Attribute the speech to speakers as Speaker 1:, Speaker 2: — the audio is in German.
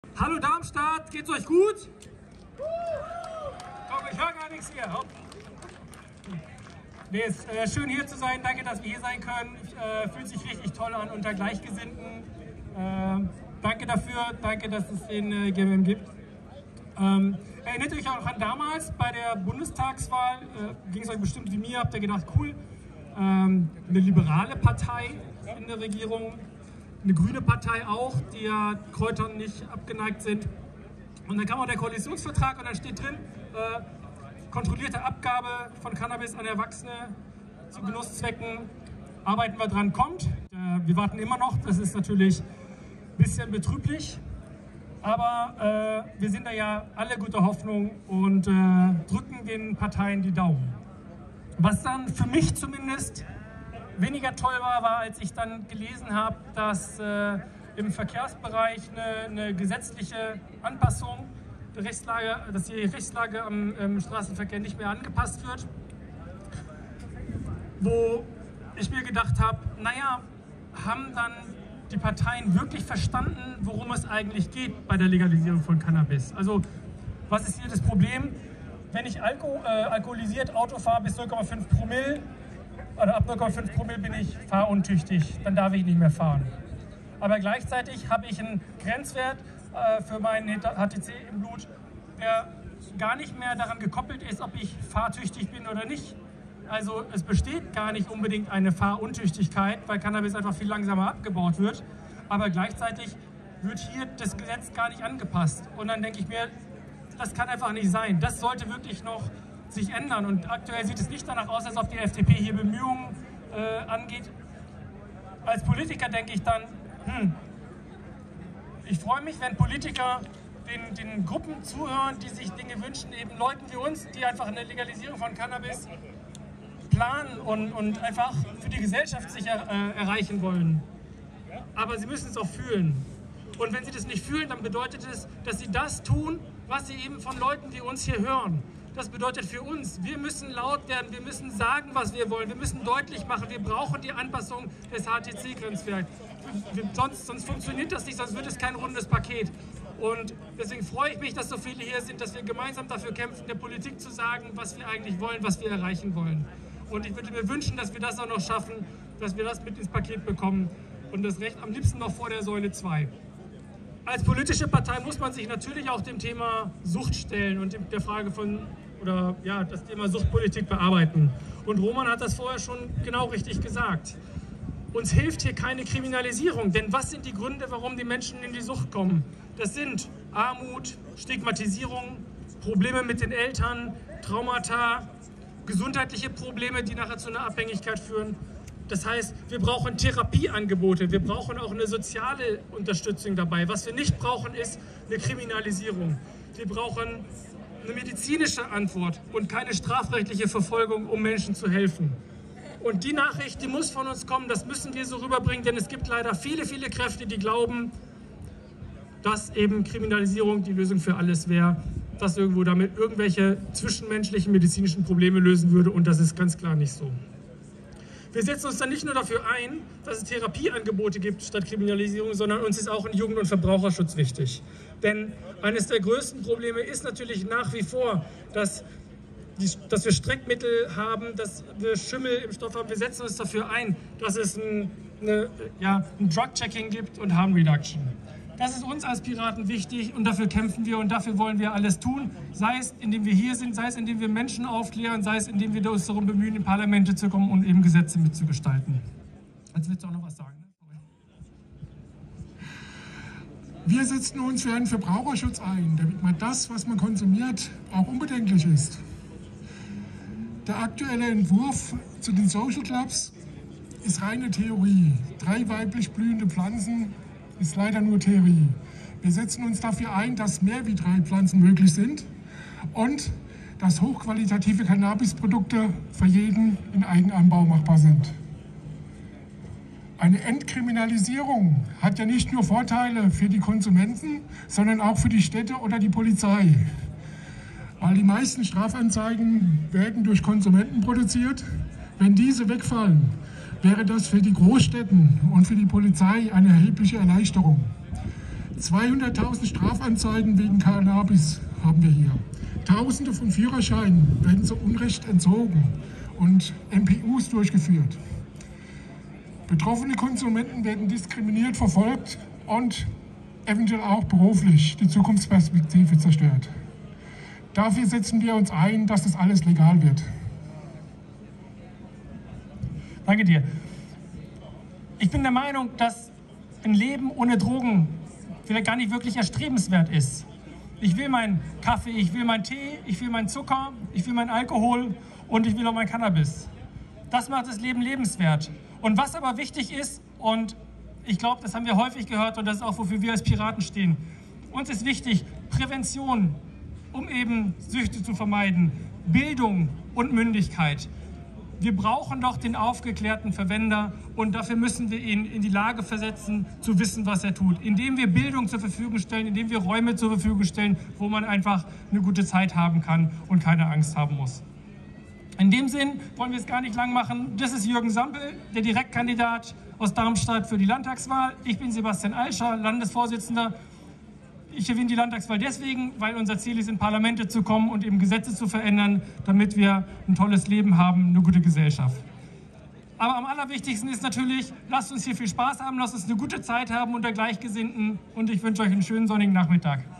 Speaker 1: Hallo Darmstadt, geht's euch gut? Komm, ich höre gar nichts hier. Nee, es ist schön hier zu sein. Danke, dass wir hier sein können. Fühlt sich richtig toll an unter Gleichgesinnten. Danke dafür, danke, dass es den GMM gibt. Erinnert euch auch an damals bei der Bundestagswahl, ging es euch bestimmt wie mir, habt ihr gedacht, cool, eine liberale Partei in der Regierung, eine grüne Partei auch, die ja Kräutern nicht abgeneigt sind. Und dann kam auch der Koalitionsvertrag und dann steht drin, kontrollierte Abgabe von Cannabis an Erwachsene zu Genusszwecken, arbeiten wir dran, kommt. Wir warten immer noch, das ist natürlich ein bisschen betrüblich, aber wir sind da ja alle guter Hoffnung und drücken den Parteien die Daumen. Was dann für mich zumindest weniger toll war, als ich dann gelesen habe, dass im Verkehrsbereich eine gesetzliche Anpassung der Rechtslage, dass die Rechtslage am Straßenverkehr nicht mehr angepasst wird, wo ich mir gedacht habe, naja, haben dann die Parteien wirklich verstanden, worum es eigentlich geht bei der Legalisierung von Cannabis? Also, was ist hier das Problem? Wenn ich alkoholisiert Auto fahre bis 0,5 Promille, oder ab 0,5 Promille bin ich fahruntüchtig, dann darf ich nicht mehr fahren. Aber gleichzeitig habe ich einen Grenzwert für meinen HTC im Blut, der gar nicht mehr daran gekoppelt ist, ob ich fahrtüchtig bin oder nicht. Also es besteht gar nicht unbedingt eine Fahruntüchtigkeit, weil Cannabis einfach viel langsamer abgebaut wird. Aber gleichzeitig wird hier das Gesetz gar nicht angepasst. Und dann denke ich mir, das kann einfach nicht sein. Das sollte wirklich noch sich ändern. Und aktuell sieht es nicht danach aus, als ob die FDP hier Bemühungen angeht. Als Politiker denke ich dann, ich freue mich, wenn Politiker den Gruppen zuhören, die sich Dinge wünschen, eben Leuten wie uns, die einfach eine Legalisierung von Cannabis planen und einfach für die Gesellschaft sich erreichen wollen. Aber sie müssen es auch fühlen. Und wenn sie das nicht fühlen, dann bedeutet es, dass sie das tun, was sie eben von Leuten wie uns hier hören. Das bedeutet für uns, wir müssen laut werden, wir müssen sagen, was wir wollen, wir müssen deutlich machen, wir brauchen die Anpassung des HTC-Grenzwerts. Sonst funktioniert das nicht, sonst wird es kein rundes Paket. Und deswegen freue ich mich, dass so viele hier sind, dass wir gemeinsam dafür kämpfen, der Politik zu sagen, was wir eigentlich wollen, was wir erreichen wollen. Und ich würde mir wünschen, dass wir das auch noch schaffen, dass wir das mit ins Paket bekommen und das Recht am liebsten noch vor der Säule 2. Als politische Partei muss man sich natürlich auch dem Thema Sucht stellen und der Frage das Thema Suchtpolitik bearbeiten. Und Roman hat das vorher schon genau richtig gesagt. Uns hilft hier keine Kriminalisierung, denn was sind die Gründe, warum die Menschen in die Sucht kommen? Das sind Armut, Stigmatisierung, Probleme mit den Eltern, Traumata, gesundheitliche Probleme, die nachher zu einer Abhängigkeit führen. Das heißt, wir brauchen Therapieangebote, wir brauchen auch eine soziale Unterstützung dabei. Was wir nicht brauchen, ist eine Kriminalisierung. Wir brauchen eine medizinische Antwort und keine strafrechtliche Verfolgung, um Menschen zu helfen. Und die Nachricht, die muss von uns kommen, das müssen wir so rüberbringen, denn es gibt leider viele, viele Kräfte, die glauben, dass eben Kriminalisierung die Lösung für alles wäre, dass irgendwo damit irgendwelche zwischenmenschlichen medizinischen Probleme lösen würde, und das ist ganz klar nicht so. Wir setzen uns dann nicht nur dafür ein, dass es Therapieangebote gibt statt Kriminalisierung, sondern uns ist auch ein Jugend- und Verbraucherschutz wichtig. Denn eines der größten Probleme ist natürlich nach wie vor, dass wir Streckmittel haben, dass wir Schimmel im Stoff haben. Wir setzen uns dafür ein, dass es ein Drug-Checking gibt und Harm Reduction. Das ist uns als Piraten wichtig und dafür kämpfen wir und dafür wollen wir alles tun, sei es indem wir hier sind, sei es indem wir Menschen aufklären, sei es indem wir uns darum bemühen, in Parlamente zu kommen und eben Gesetze mitzugestalten. Jetzt willst du auch noch was sagen, ne?
Speaker 2: Wir setzen uns für einen Verbraucherschutz ein, damit man das, was man konsumiert, auch unbedenklich ist. Der aktuelle Entwurf zu den Social Clubs ist reine Theorie. 3 weiblich blühende Pflanzen ist leider nur Theorie. Wir setzen uns dafür ein, dass mehr wie 3 Pflanzen möglich sind und dass hochqualitative Cannabisprodukte für jeden in Eigenanbau machbar sind. Eine Entkriminalisierung hat ja nicht nur Vorteile für die Konsumenten, sondern auch für die Städte oder die Polizei. Weil die meisten Strafanzeigen werden durch Konsumenten produziert. Wenn diese wegfallen, wäre das für die Großstädten und für die Polizei eine erhebliche Erleichterung. 200.000 Strafanzeigen wegen Cannabis haben wir hier. Tausende von Führerscheinen werden zu Unrecht entzogen und MPUs durchgeführt. Betroffene Konsumenten werden diskriminiert, verfolgt und eventuell auch beruflich die Zukunftsperspektive zerstört. Dafür setzen wir uns ein, dass das alles legal wird.
Speaker 1: Danke dir. Ich bin der Meinung, dass ein Leben ohne Drogen vielleicht gar nicht wirklich erstrebenswert ist. Ich will meinen Kaffee, ich will meinen Tee, ich will meinen Zucker, ich will meinen Alkohol und ich will auch mein Cannabis. Das macht das Leben lebenswert. Und was aber wichtig ist, und ich glaube, das haben wir häufig gehört und das ist auch, wofür wir als Piraten stehen. Uns ist wichtig Prävention, um eben Süchte zu vermeiden, Bildung und Mündigkeit. Wir brauchen doch den aufgeklärten Verwender und dafür müssen wir ihn in die Lage versetzen, zu wissen, was er tut. Indem wir Bildung zur Verfügung stellen, indem wir Räume zur Verfügung stellen, wo man einfach eine gute Zeit haben kann und keine Angst haben muss. In dem Sinn wollen wir es gar nicht lang machen. Das ist Jürgen Sampel, der Direktkandidat aus Darmstadt für die Landtagswahl. Ich bin Sebastian Alscher, Landesvorsitzender. Ich gewinne die Landtagswahl deswegen, weil unser Ziel ist, in Parlamente zu kommen und eben Gesetze zu verändern, damit wir ein tolles Leben haben, eine gute Gesellschaft. Aber am allerwichtigsten ist natürlich, lasst uns hier viel Spaß haben, lasst uns eine gute Zeit haben unter Gleichgesinnten und ich wünsche euch einen schönen sonnigen Nachmittag.